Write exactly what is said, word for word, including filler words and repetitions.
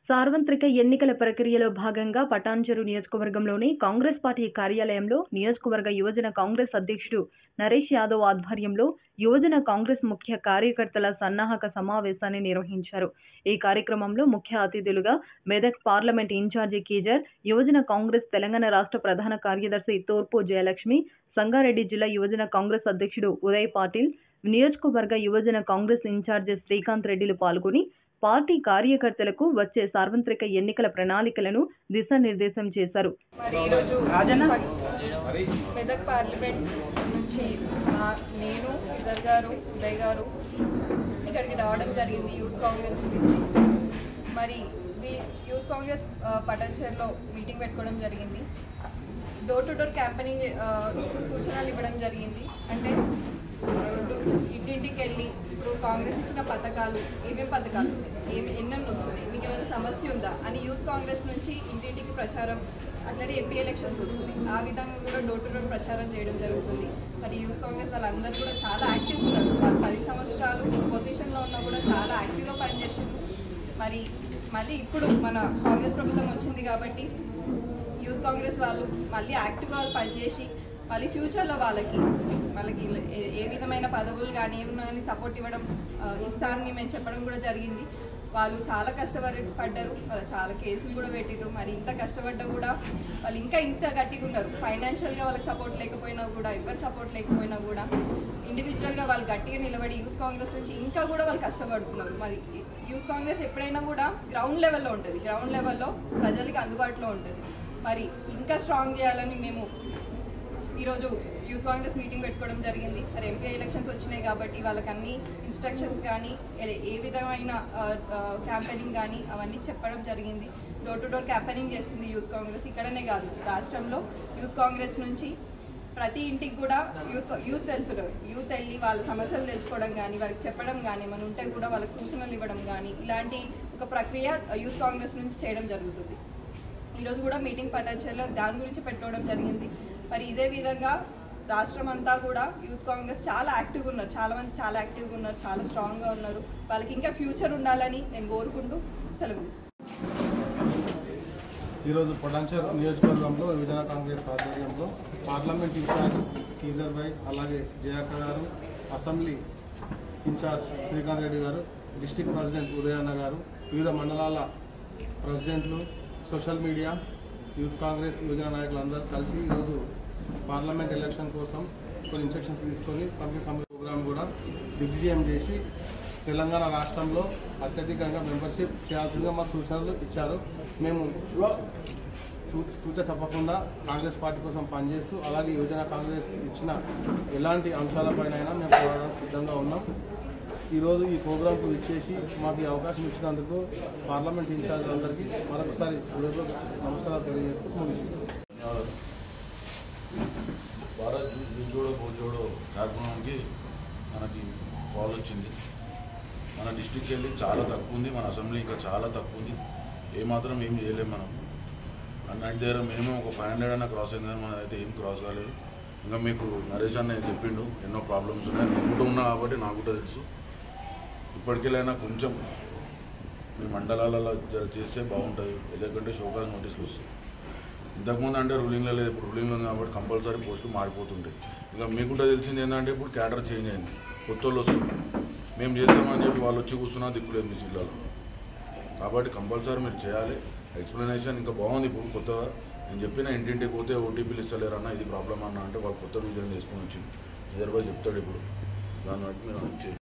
సార్వత్రిక ఎన్నికల ప్రక్రియలో భాగంగా పటాన్చెరు నియోజకవర్గంలోని కాంగ్రెస్ పార్టీ కార్యాలయంలో నియోజకవర్గ యువజన కాంగ్రెస్ అధ్యక్షుడు నరేష్ యాదవ్ ఆధ్వర్యంలో యువజన కాంగ్రెస్ ముఖ్య కార్యకర్తల సన్నాహక సమావేశాన్ని నిర్వహించారు. ఈ కార్యక్రమంలో ముఖ్య అతిథులుగా మెదక్ పార్లమెంట్ ఇన్ఛార్జి కీజర్, యువజన కాంగ్రెస్ తెలంగాణ రాష్ట్ర ప్రధాన కార్యదర్శి తూర్పు జయలక్ష్మి, సంగారెడ్డి జిల్లా యువజన కాంగ్రెస్ అధ్యక్షుడు ఉదయ్ పాటిల్, నియోజకవర్గ యువజన కాంగ్రెస్ ఇన్ఛార్జి శ్రీకాంత్ రెడ్డిలు పాల్గొని పార్టీ కార్యకర్తలకు వచ్చే సార్వత్రిక ఎన్నికల ప్రణాళికలను దిశానిర్దేశం చేశారు. మెదక్ పార్లమెంట్ నుంచి నేను కీజర్ గారు, ఉదయ్ గారు ఇక్కడికి రావడం జరిగింది యూత్ కాంగ్రెస్ గురించి. మరి యూత్ కాంగ్రెస్ పటాన్చెరులో మీటింగ్ పెట్టుకోవడం జరిగింది. డోర్ టు డోర్ క్యాంపెయినింగ్ సూచనలు ఇవ్వడం జరిగింది. అంటే ఇంటింటికి వెళ్ళి ఇప్పుడు కాంగ్రెస్ ఇచ్చిన పథకాలు ఏమేమి పథకాలు ఉన్నాయి, ఏమి ఎన్నెన్ని వస్తున్నాయి, మీకు ఏమైనా సమస్య ఉందా అని యూత్ కాంగ్రెస్ నుంచి ఇంటింటికి ప్రచారం, అట్లనే ఎంపీ ఎలక్షన్స్ వస్తున్నాయి, ఆ విధంగా కూడా డోర్ టు డోర్ ప్రచారం చేయడం జరుగుతుంది. మరి యూత్ కాంగ్రెస్ వాళ్ళందరూ కూడా చాలా యాక్టివ్గా ఉన్నారు. వాళ్ళు పది సంవత్సరాలు పొజిషన్లో ఉన్నా కూడా చాలా యాక్టివ్గా పనిచేసారు. మరి మళ్ళీ ఇప్పుడు మన కాంగ్రెస్ ప్రభుత్వం వచ్చింది కాబట్టి యూత్ కాంగ్రెస్ వాళ్ళు మళ్ళీ యాక్టివ్గా పనిచేసి మళ్ళీ ఫ్యూచర్లో వాళ్ళకి వాళ్ళకి ఏ విధమైన పదవులు కానీ ఏమైనా సపోర్ట్ ఇవ్వడం ఇస్తానని మేము చెప్పడం కూడా జరిగింది. వాళ్ళు చాలా కష్టపడి పడ్డారు, వాళ్ళు చాలా కేసులు కూడా పెట్టిరు. మరి ఇంత కష్టపడ్డా కూడా వాళ్ళు ఇంకా ఇంత గట్టిగా ఉన్నారు. ఫైనాన్షియల్గా వాళ్ళకి సపోర్ట్ లేకపోయినా కూడా, ఎవరి సపోర్ట్ లేకపోయినా కూడా ఇండివిజువల్గా వాళ్ళు గట్టిగా నిలబడి యూత్ కాంగ్రెస్ నుంచి ఇంకా కూడా వాళ్ళు కష్టపడుతున్నారు. మరి యూత్ కాంగ్రెస్ ఎప్పుడైనా కూడా గ్రౌండ్ లెవెల్లో ఉంటుంది, గ్రౌండ్ లెవెల్లో ప్రజలకి అందుబాటులో ఉంటుంది. మరి ఇంకా స్ట్రాంగ్ చేయాలని మేము ఈరోజు యూత్ కాంగ్రెస్ మీటింగ్ పెట్టుకోవడం జరిగింది. మరి ఎంపీ ఎలక్షన్స్ వచ్చినాయి కాబట్టి వాళ్ళకి అన్ని ఇన్స్ట్రక్షన్స్ కానీ ఏ విధమైన క్యాంపెయినింగ్ కానీ అవన్నీ చెప్పడం జరిగింది. డోర్ టు డోర్ క్యాంపెయినింగ్ చేస్తుంది యూత్ కాంగ్రెస్. ఇక్కడనే కాదు, రాష్ట్రంలో యూత్ కాంగ్రెస్ నుంచి ప్రతి ఇంటికి కూడా యూత్ యూత్ వెళ్తున్నారు. యూత్ వెళ్ళి వాళ్ళ సమస్యలు తెలుసుకోవడం కానీ, వాళ్ళకి చెప్పడం కానీ, మన ఉంటే కూడా వాళ్ళకి సూచనలు ఇవ్వడం కానీ, ఇలాంటి ఒక ప్రక్రియ యూత్ కాంగ్రెస్ నుంచి చేయడం జరుగుతుంది. ఈరోజు కూడా మీటింగ్ పటాన్చెరులో దాని గురించి పెట్టుకోవడం జరిగింది. మరి ఇదే విధంగా రాష్ట్రం అంతా కూడా యూత్ కాంగ్రెస్ చాలా యాక్టివ్గా ఉన్నారు, చాలా మంది చాలా యాక్టివ్గా ఉన్నారు, చాలా స్ట్రాంగ్గా ఉన్నారు. వాళ్ళకి ఇంకా ఫ్యూచర్ ఉండాలని నేను కోరుకుంటూ సెలవు తీసుకుంటాను. ఈరోజు పటాన్చెరు నియోజకవర్గంలో యువజన కాంగ్రెస్ ఆధ్వర్యంలో పార్లమెంట్ ఇన్ఛార్జ్ కీజర్ భాయ్, అలాగే జయాక గారు, అసెంబ్లీ ఇన్ఛార్జ్ శ్రీకాంత్ రెడ్డి గారు, డిస్టిక్ ప్రెసిడెంట్ ఉదయన్న గారు, వివిధ మండలాల ప్రెసిడెంట్లు, సోషల్ మీడియా, యూత్ కాంగ్రెస్ యువజన నాయకులందరూ కలిసి ఈరోజు పార్లమెంట్ ఎలక్షన్ కోసం కొన్ని ఇన్స్ట్రక్షన్స్ తీసుకొని సభ్య సమ్మె ప్రోగ్రాం కూడా దిగ్విజయం చేసి తెలంగాణ రాష్ట్రంలో అత్యధికంగా మెంబర్షిప్ చేయాల్సిందిగా మాకు సూచనలు ఇచ్చారు. మేము సూచన తప్పకుండా కాంగ్రెస్ పార్టీ కోసం పనిచేస్తూ అలాగే యువజన కాంగ్రెస్ ఇచ్చిన ఎలాంటి అంశాలపైనైనా మేము పోరాడడానికి సిద్ధంగా ఉన్నాం. ఈరోజు ఈ ప్రోగ్రాంకు ఇచ్చేసి మాకు ఈ అవకాశం ఇచ్చినందుకు పార్లమెంట్ ఇన్ఛార్జ్లందరికీ మరొకసారి నమస్కారాలు తెలియజేస్తూ ముగిస్తున్నాం. భారత్ జోడో జోడో కార్యక్రమానికి మనకి కాల్ వచ్చింది. మన డిస్టిక్కి వెళ్ళి చాలా తక్కువ ఉంది, మన అసెంబ్లీ ఇంకా చాలా తక్కువ ఉంది, ఏమాత్రం ఏం చేయలేము మనం. అన్నటి దగ్గర మినిమం ఒక ఫైవ్ హండ్రెడ్ అన్న క్రాస్ అయింది కానీ మన అయితే ఏం క్రాస్ కాలేదు. ఇంకా మీకు నరేష్ అన్న చెప్పిండు ఎన్నో ప్రాబ్లమ్స్ ఉన్నాయి, నేను కూడా ఉన్నా కాబట్టి నాకు కూడా తెలుసు. ఇప్పటికెళ్ళైనా కొంచెం మీ మండలాలలో చేస్తే బాగుంటుంది, ఎందుకంటే షోకాస్ నోటీసులు వస్తాయి. ఇంతకుముందు అంటే రూలింగ్లో లేదు, ఇప్పుడు రూలింగ్లో ఉంది కాబట్టి కంపల్సరీ పోస్టులు మారిపోతుంటాయి. ఇంకా మీకుంటే తెలిసింది ఏంటంటే ఇప్పుడు క్యాడర్ చేంజ్ అయింది, కొత్త వాళ్ళు వస్తుంది. మేము చేస్తామని చెప్పి వాళ్ళు వచ్చి కూర్చున్నా దిక్కులేదు మీ జిల్లాలో. కాబట్టి కంపల్సరీ మీరు చేయాలి. ఎక్స్ప్లెనేషన్ ఇంకా బాగుంది. ఇప్పుడు కొత్తగా నేను చెప్పిన ఇంటింటికి పోతే ఓటీపీలు ఇస్తలేరు అన్న, ఇది ప్రాబ్లం అన్న అంటే వాళ్ళు కొత్త విజయం చేసుకొని వచ్చింది. హైదరాబాద్ చెప్తాడు ఇప్పుడు, దాన్ని బట్టి మీరు